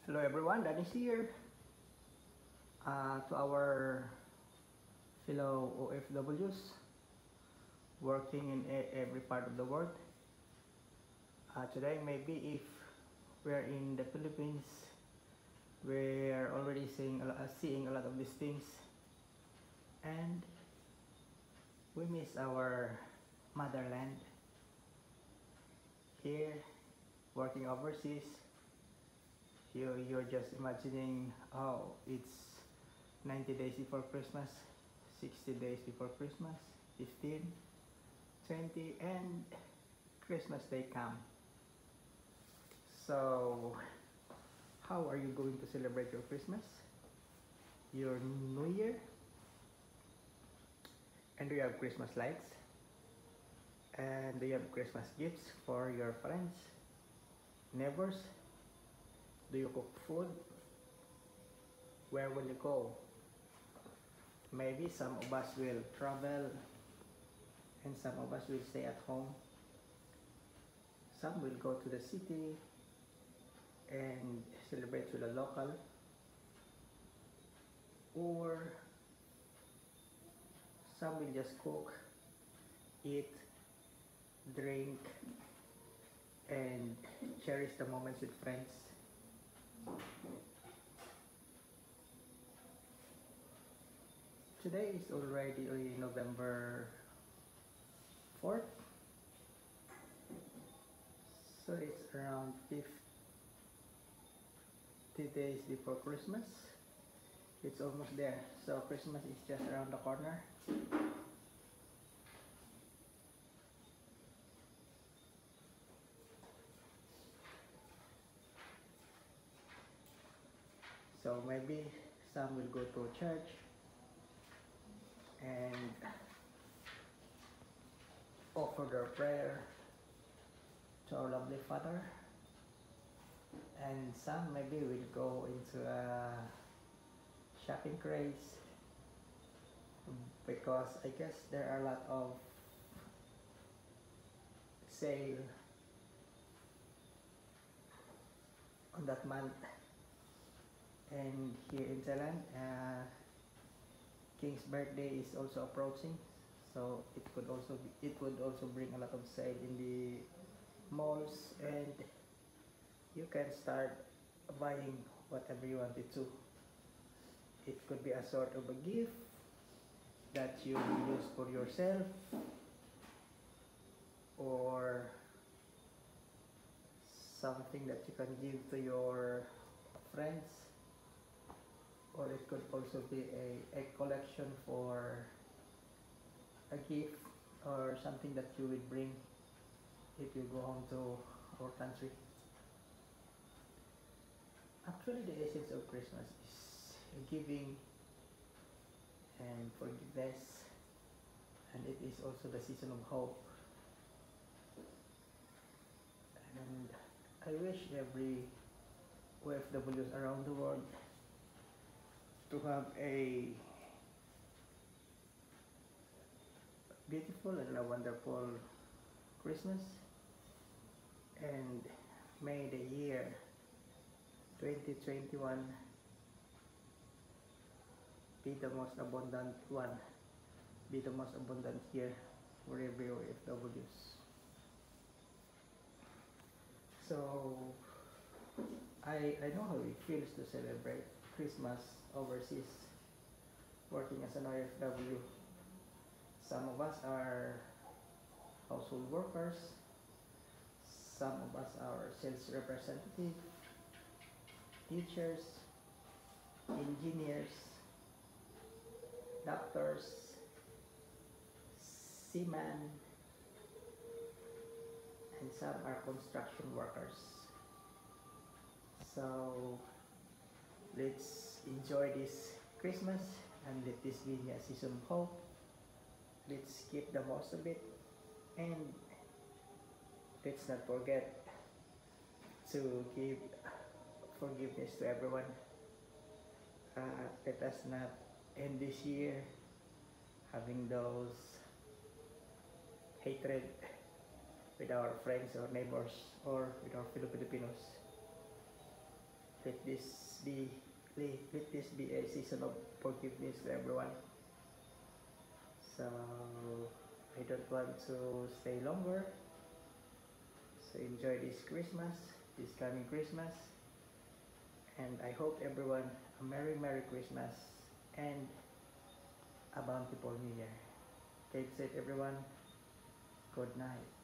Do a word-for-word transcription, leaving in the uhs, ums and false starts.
Hello everyone, Danny here. Uh, to our fellow O F Ws working in e- every part of the world. Uh, today maybe if we're in the Philippines, we're already seeing a, lot, uh, seeing a lot of these things, and we miss our motherland. Here, working overseas, you, you're just imagining, oh, it's ninety days before Christmas, sixty days before Christmas, fifteen, twenty, and Christmas Day come. So, how are you going to celebrate your Christmas, your New Year? And do you have Christmas lights? And do you have Christmas gifts for your friends, neighbors? Do you cook food? Where will you go? Maybe some of us will travel and some of us will stay at home. Some will go to the city and celebrate with the local, or some will just cook, eat, drink, and cherish the moments with friends. Today is already November fourth, so it's around fifty days before Christmas. It's almost there, so Christmas is just around the corner. So maybe some will go to church and offer their prayer to our lovely Father, and some maybe will go into a shopping craze, because I guess there are a lot of sale on that month. And here in Thailand, uh, King's birthday is also approaching, so it could also be, it would also bring a lot of sale in the malls, and you can start buying whatever you wanted to. It could be a sort of a gift that you use for yourself, or something that you can give to your friends, or it could also be a, a collection for a gift or something that you will bring if you go home to our country. Actually, the essence of Christmas is giving and forgiveness, and it is also the season of hope. And I wish every O F Ws around the world to have a beautiful and a wonderful Christmas, and may the year twenty twenty-one be the most abundant one, be the most abundant year for every O F Ws. So I, I know how it feels to celebrate Christmas overseas, working as an O F W. Some of us are household workers, some of us are sales representative, teachers, engineers, doctors, seamen, and some are construction workers. So let's enjoy this Christmas and let this be a season of hope. Let's keep the most of it, and let's not forget to give forgiveness to everyone. Uh, let us not end this year having those hatred with our friends or neighbors or with our fellow Filipinos. let this be let, let this be a season of forgiveness to everyone. So I don't want to stay longer. So enjoy this Christmas, this coming Christmas, and I hope everyone a Merry Merry Christmas and a bountiful New Year. Take safe everyone. Good night.